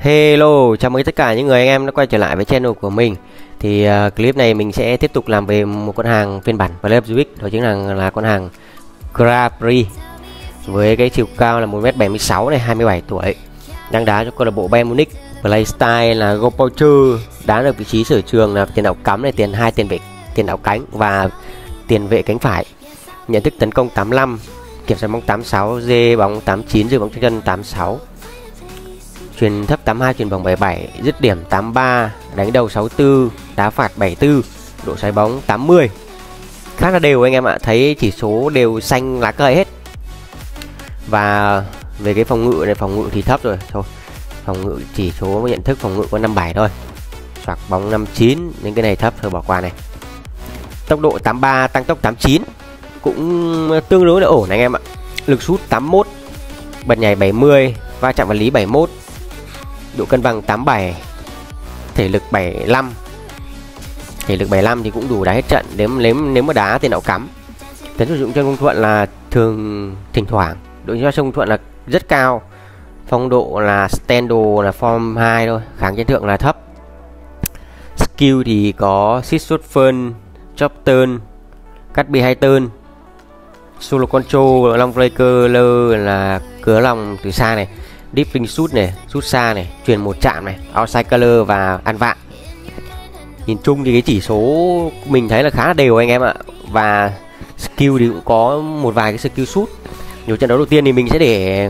Hello, chào mừng tất cả những người anh em đã quay trở lại với channel của mình. Thì clip này mình sẽ tiếp tục làm về một con hàng phiên bản Play of Zwick, đó chính là con hàng Grabri với cái chiều cao là 1m76 này, 27 tuổi, đang đá cho câu lạc bộ Bayern Munich. Playstyle là goalpoacher, đá được vị trí sở trường là tiền đạo cắm này, tiền vệ, tiền đạo cánh và tiền vệ cánh phải. Nhận thức tấn công 85, kiểm soát bóng 86, dê bóng 89, giữ bóng trên chân 86. Chuyền thấp 82, chuyền bóng 77, dứt điểm 83, đánh đầu 64, đá phạt 74, độ xoáy bóng 80. Khá là đều anh em ạ, thấy chỉ số đều xanh lá cây hết. Và về cái phòng ngự này, phòng ngự thì thấp rồi thôi. Phòng ngự chỉ số nhận thức phòng ngự có 57 thôi. Xoạc bóng 59, nên cái này thấp thôi bỏ qua này. Tốc độ 83, tăng tốc 89, cũng tương đối là ổn anh em ạ. Lực sút 81, bật nhảy 70, va chạm vật lý 71, độ cân bằng 87, thể lực 75. Thể lực 75 thì cũng đủ đá hết trận nếu mà đá tiền đạo cắm. Tấn sử dụng chân công thuận là thường thỉnh thoảng, độ cho công thuận là rất cao. Phong độ là stando là form 2 thôi, kháng chấn thượng là thấp. Skill thì có sit shot phân, chop turn, cắt bi hai turn, solo control, long breaker là cứa lòng từ xa này, dipping shoot này, sút xa này, truyền một chạm này, outside color và ăn vạ. Nhìn chung thì cái chỉ số mình thấy là khá là đều anh em ạ. Và skill thì cũng có một vài cái skill shoot. Nhiều trận đấu đầu tiên thì mình sẽ để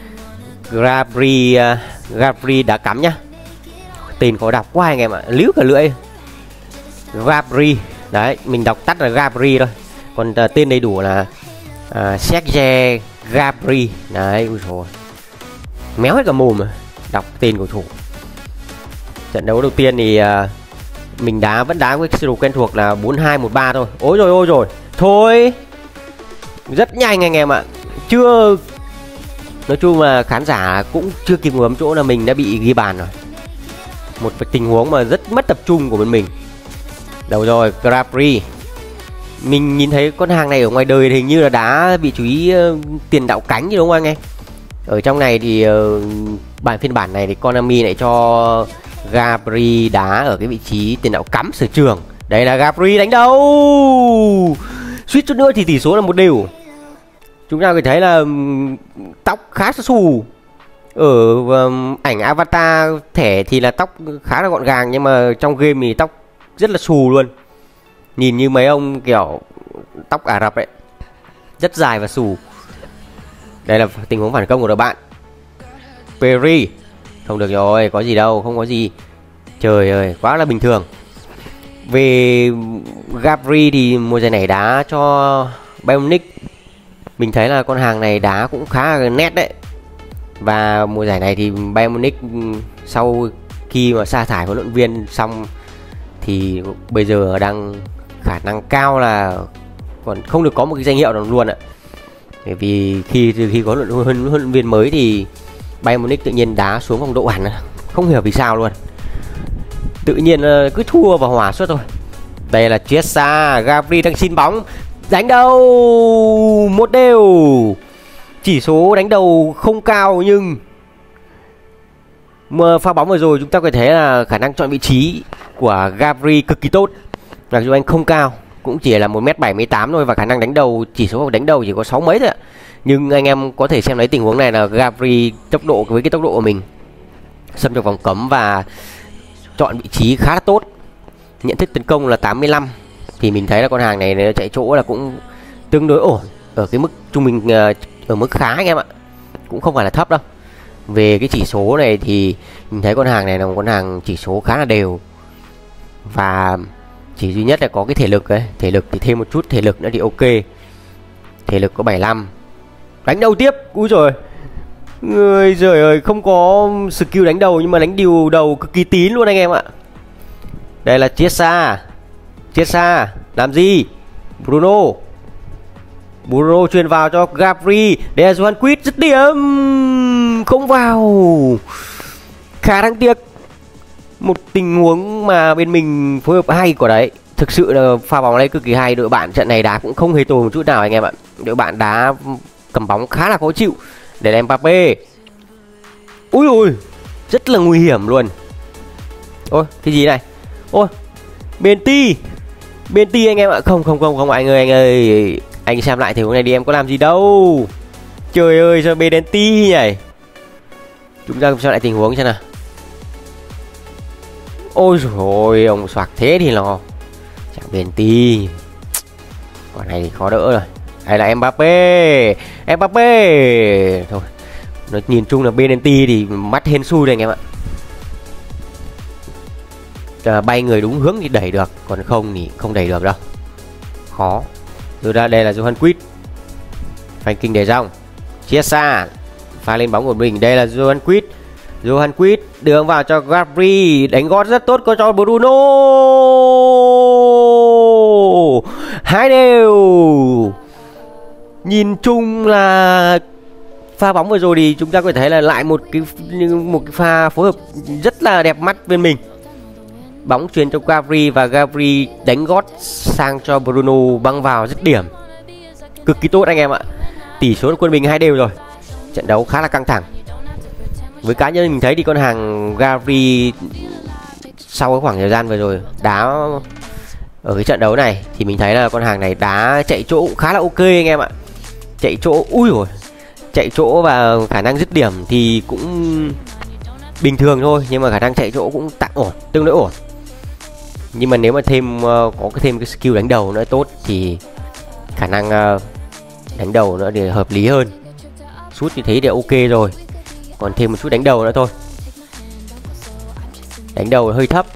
Grabri đá cắm nhá. Tên khó đọc quá anh em ạ, líu cả lưỡi. Grabri, đấy, mình đọc tắt là Grabri thôi. Còn tên đầy đủ là Serge Grabri. Đấy, ui dồi, méo hết cả mồm mà đọc tên cầu thủ. Trận đấu đầu tiên thì mình vẫn đá với sơ đồ quen thuộc là 4-2-1-3 thôi. Ôi rồi thôi, rất nhanh anh em ạ. Chưa, nói chung là khán giả cũng chưa kịp ngồi bấm chỗ là mình đã bị ghi bàn rồi. Một tình huống mà rất mất tập trung của mình. Đầu rồi, Grabri. Mình nhìn thấy con hàng này ở ngoài đời thì hình như là đá vị trí tiền đạo cánh chứ đúng không anh em? Ở trong này thì phiên bản này thì Konami lại cho Grabri đá ở cái vị trí tiền đạo cắm sở trường. Đây là Grabri đánh đầu. Suýt chút nữa thì tỷ số là 1-1. Chúng ta có thể thấy là tóc khá xù. Ở ảnh avatar thẻ thì là tóc khá là gọn gàng, nhưng mà trong game thì tóc rất là xù luôn. Nhìn như mấy ông kiểu tóc Ả Rập ấy, rất dài và xù. Đây là tình huống phản công của đội bạn. Perry. Không được rồi, có gì đâu, không có gì. Trời ơi, quá là bình thường. Về Grabri thì mùa giải này đá cho Bayern Munich, mình thấy là con hàng này đá cũng khá là nét đấy. Và mùa giải này thì Bayern Munich sau khi mà sa thải huấn luyện viên xong thì bây giờ đang khả năng cao là còn không được có một cái danh hiệu nào luôn ạ. Bởi vì từ khi có huấn luyện viên mới thì Bayern Munich tự nhiên đá xuống phong độ hẳn, không hiểu vì sao luôn. Tự nhiên cứ thua và hòa suốt thôi. Đây là Chiesa, Grabri đang xin bóng, đánh đầu 1-1. Chỉ số đánh đầu không cao nhưng mà pha bóng vừa rồi chúng ta có thể thấy là khả năng chọn vị trí của Grabri cực kỳ tốt. Mặc dù anh không cao, cũng chỉ là 1m78 thôi, và khả năng đánh đầu, chỉ số đánh đầu chỉ có 6 mấy thôi ạ. Nhưng anh em có thể xem lấy tình huống này là Grabri tốc độ với cái tốc độ của mình xâm nhập vòng cấm và chọn vị trí khá là tốt. Nhận thức tấn công là 85, thì mình thấy là con hàng này nó chạy chỗ là cũng tương đối ổn, ở cái mức trung bình, ở mức khá anh em ạ, cũng không phải là thấp đâu. Về cái chỉ số này thì mình thấy con hàng này là một con hàng chỉ số khá là đều, và chỉ duy nhất là có cái thể lực ấy. Thể lực thì thêm một chút thể lực nữa thì ok. Thể lực có 75. Đánh đầu tiếp, úi rồi, người giời ơi, không có skill đánh đầu nhưng mà đánh điều đầu cực kỳ tín luôn anh em ạ. Đây là Chiesa làm gì? Bruno truyền vào cho Grabri. Đây là Johan Quýt, dứt điểm không vào, khá đáng tiếc. Một tình huống mà bên mình phối hợp hay của đấy. Thực sự là pha bóng này cực kỳ hay. Đội bạn trận này đá cũng không hề tồi một chút nào anh em ạ. Đội bạn đá cầm bóng khá là khó chịu. Để là Mbappé. Ui ui, rất là nguy hiểm luôn. Ôi cái gì này, ôi Benty anh em ạ. Không anh ơi, anh xem lại thì hôm nay đi em có làm gì đâu. Trời ơi sao Benty này. Chúng ta xem lại tình huống xem nào. Ôi rồi ông soạc thế thì nó chẳng Benty. Quả này thì khó đỡ rồi. Hay là Mbappé thôi. Nó nhìn chung là Benty thì mắt hên xui đây anh em ạ. Bay người đúng hướng thì đẩy được, còn không thì không đẩy được đâu, khó. Từ ra đây là Johan Quýt, phanh kinh để rong, chia xa, pha lên bóng của mình. Đây là Johan Quýt đường vào cho Gabri, đánh gót rất tốt có cho Bruno. 2-2. Nhìn chung là pha bóng vừa rồi thì chúng ta có thể thấy là lại một cái pha phối hợp rất là đẹp mắt bên mình. Bóng truyền cho Gabri và Gabri đánh gót sang cho Bruno băng vào dứt điểm. Cực kỳ tốt anh em ạ. Tỷ số quân mình 2-2 rồi. Trận đấu khá là căng thẳng. Với cá nhân mình thấy thì con hàng Gabri sau cái khoảng thời gian vừa rồi đá ở cái trận đấu này thì mình thấy là con hàng này đá chạy chỗ khá là ok anh em ạ. Chạy chỗ, ui rồi, chạy chỗ và khả năng dứt điểm thì cũng bình thường thôi, nhưng mà khả năng chạy chỗ cũng tạm ổn, tương đối ổn. Nhưng mà nếu mà có thêm cái skill đánh đầu nữa tốt thì khả năng đánh đầu nữa thì hợp lý hơn. Sút như thế thì ok rồi, còn thêm một chút đánh đầu nữa thôi. Đánh đầu hơi thấp.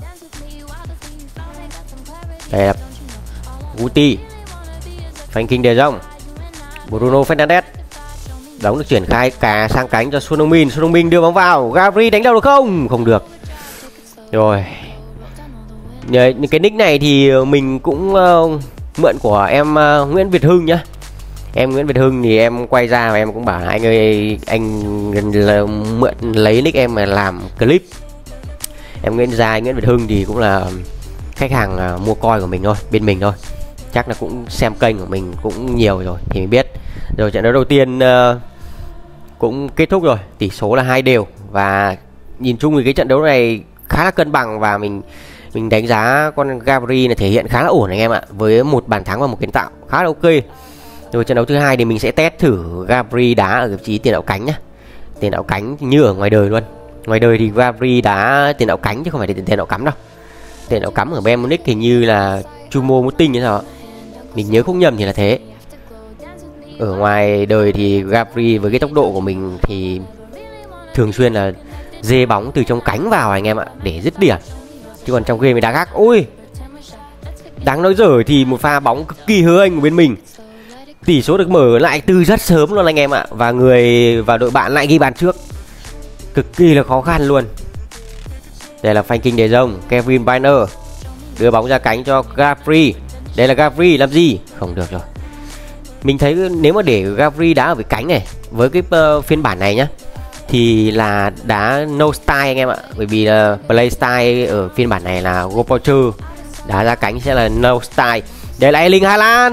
Đây là Guti, phanh kinh De Jong, Bruno Fernandes. Đóng được chuyển khai cả sang cánh cho Son Heung-min đưa bóng vào. Gabri đánh đầu được không? Không được. Rồi. Những cái nick này thì mình cũng mượn của em Nguyễn Việt Hưng nhá. Em Nguyễn Việt Hưng thì em quay ra và em cũng bảo là anh ơi, anh mượn lấy nick em mà làm clip. Em Nguyễn Việt Hưng thì cũng là khách hàng mua coin của mình thôi, bên mình thôi. Chắc là cũng xem kênh của mình cũng nhiều rồi thì mình biết. Rồi trận đấu đầu tiên cũng kết thúc rồi, tỷ số là 2-2. Và nhìn chung thì cái trận đấu này khá là cân bằng và mình đánh giá con Gabri này thể hiện khá là ổn anh em ạ, với một bàn thắng và một kiến tạo khá là ok. Rồi trận đấu thứ hai thì mình sẽ test thử Gabri đá ở vị trí tiền đạo cánh nhá. Tiền đạo cánh như ở ngoài đời luôn. Ngoài đời thì Gabri đá tiền đạo cánh chứ không phải tiền đạo cắm đâu. Tiền đạo cắm ở Bayern Munich hình như là Choupo-Moting hay sao, mình nhớ không nhầm thì là thế. Ở ngoài đời thì Gabri với cái tốc độ của mình thì thường xuyên là dê bóng từ trong cánh vào anh em ạ, để dứt điểm. Chứ còn trong game mình đá gác, ôi đáng nói dở thì một pha bóng cực kỳ hớ anh của bên mình. Tỷ số được mở lại từ rất sớm luôn anh em ạ. Và đội bạn lại ghi bàn trước, cực kỳ là khó khăn luôn. Đây là phanh kinh De Jong, Kevin Bainer đưa bóng ra cánh cho Gabri. Đây là Gabri làm gì? Không được rồi. Mình thấy nếu mà để Gabri đá ở với cánh này, với cái phiên bản này nhá, thì là đá no style anh em ạ. Bởi vì là play style ở phiên bản này là Go Poacher, đá ra cánh sẽ là no style. Đây là Erling Haaland,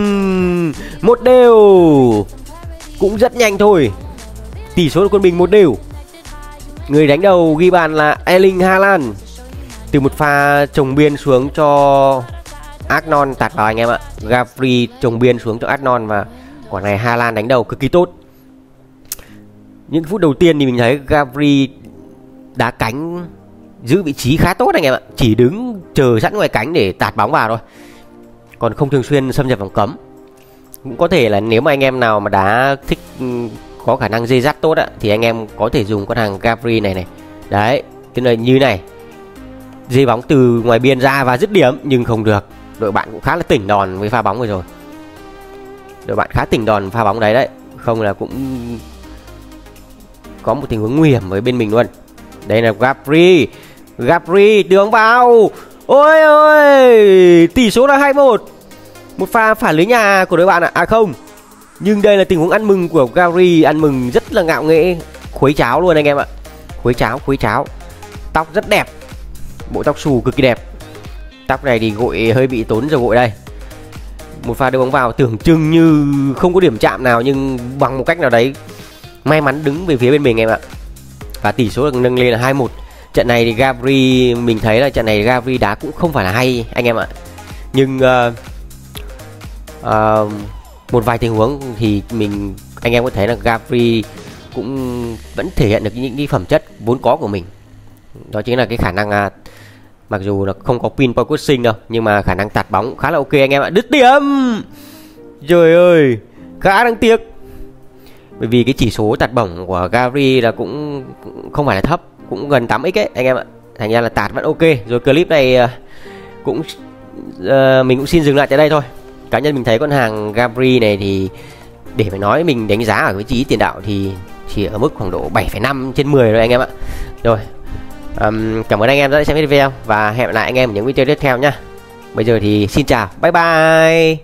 1-1, cũng rất nhanh thôi. Tỷ số của quân mình 1-1. Người đánh đầu ghi bàn là Erling Haaland từ một pha trồng biên xuống cho Arnon tạt vào anh em ạ. Gabri trồng biên xuống cho Arnon và quả này Haaland đánh đầu cực kỳ tốt. Những phút đầu tiên thì mình thấy Gabri đá cánh giữ vị trí khá tốt anh em ạ, chỉ đứng chờ sẵn ngoài cánh để tạt bóng vào thôi, còn không thường xuyên xâm nhập vòng cấm. Cũng có thể là nếu mà anh em nào mà đá thích có khả năng dây dắt tốt á, thì anh em có thể dùng con hàng Gabri này. Đấy, cái này như này, dây bóng từ ngoài biên ra và dứt điểm, nhưng không được. Đội bạn cũng khá là tỉnh đòn với pha bóng vừa rồi. Đội bạn khá tỉnh đòn pha bóng đấy. Không là cũng có một tình huống nguy hiểm với bên mình luôn. Đây là Gabri đường vào. Ôi ôi, tỷ số là 2-1. Một pha phản lưới nhà của đội bạn ạ. À không, nhưng đây là tình huống ăn mừng của Gabri, ăn mừng rất là ngạo nghễ, khuấy cháo luôn anh em ạ. Khuấy cháo. Tóc rất đẹp, bộ tóc xù cực kỳ đẹp. Tóc này thì gội hơi bị tốn giờ gội đây. Một pha đưa bóng vào tưởng chừng như không có điểm chạm nào, nhưng bằng một cách nào đấy may mắn đứng về phía bên mình em ạ. và tỷ số được nâng lên là 2-1. Trận này thì Gabri, mình thấy là trận này Gabri đá cũng không phải là hay anh em ạ. Nhưng một vài tình huống thì anh em có thấy là Gabri cũng vẫn thể hiện được những cái phẩm chất vốn có của mình. Đó chính là cái khả năng mặc dù là không có pin focusing đâu, nhưng mà khả năng tạt bóng khá là ok anh em ạ. Đứt điểm. Trời ơi, khá đáng tiếc. Bởi vì cái chỉ số tạt bóng của Gabri là cũng không phải là thấp, cũng gần 8x ấy anh em ạ. Thành ra là tạt vẫn ok. Rồi clip này cũng mình cũng xin dừng lại tại đây thôi. Cá nhân mình thấy con hàng Gabri này thì để phải nói mình đánh giá ở vị trí tiền đạo thì chỉ ở mức khoảng độ 7,5/10 rồi anh em ạ. Rồi, cảm ơn anh em đã xem video và hẹn gặp lại anh em ở những video tiếp theo nhá. Bây giờ thì xin chào, bye bye.